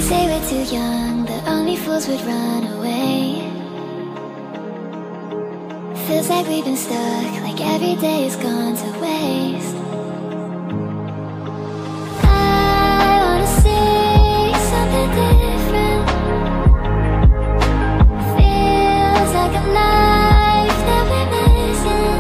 say we're too young, that only fools would run away. Feels like we've been stuck, like every day has gone to waste. I wanna see something different. Feels like a life that we're missing.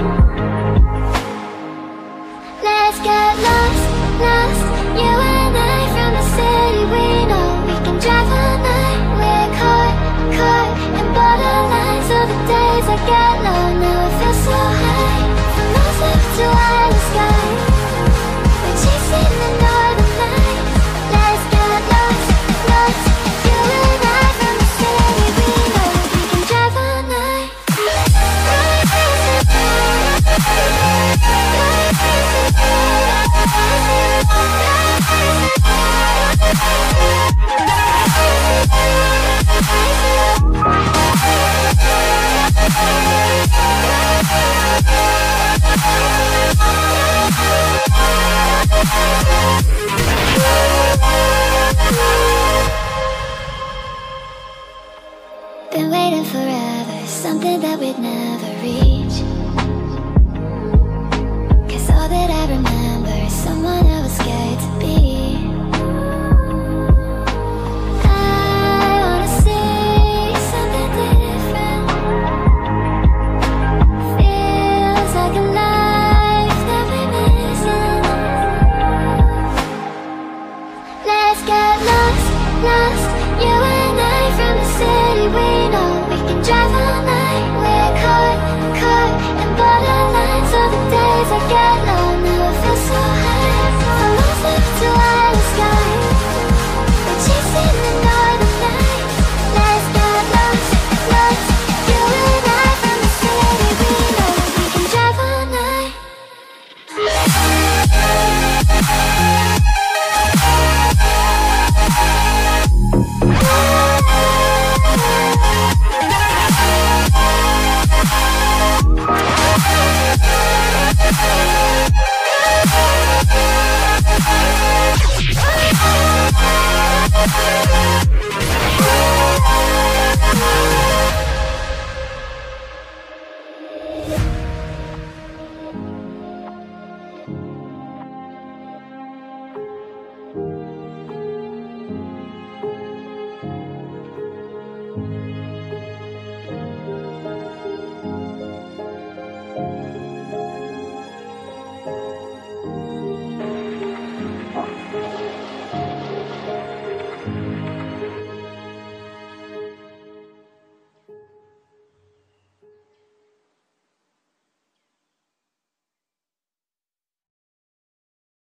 Let's get lost, lost, you and I from the city. We know we can drive all night. We're caught, caught in borderlines. So the days I get low, now I feel so high. From Mars left to island sky, we're chasing the northern lights. Let's get lost, lost, you and I from the city. We know we can drive all night. Been waiting forever, something that we'd never reach. 'Cause all that I remember is someone I was scared to be. I wanna see something different. Feels like a life that we're missing. Let's get lost, lost, you and I from the city. We know we can drive all night. We're caught, caught in borderlines. So the days I get low, now I feel so high. From Mars left to island sky, we're chasing the northern lights. Let's get lost, lost, you and I from the city. We know we can drive all night.